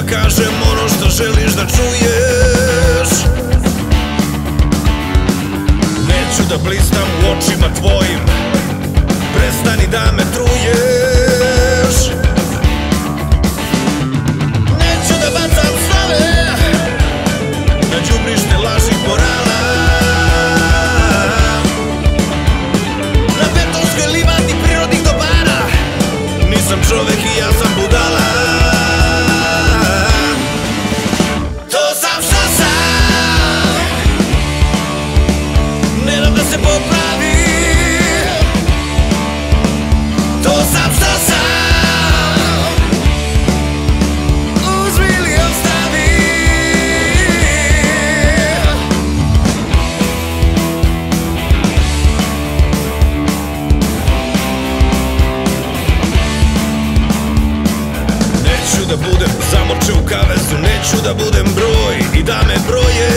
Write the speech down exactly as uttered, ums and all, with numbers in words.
kažem ono što želiš da čuješ. Neću da blistam u očima tvojim, prestani da me truješ. Neću da bacam snove na đubrište laži i morala, na betonskoj livadi prirodnih dobara. Nisam čovek i ja sam budala. To sam što sam, ne dam da se popravi. To sam što sam, uzmi ili ostavi. Neću da budem zamoče u kavezu, neću da budem broj i da me broje.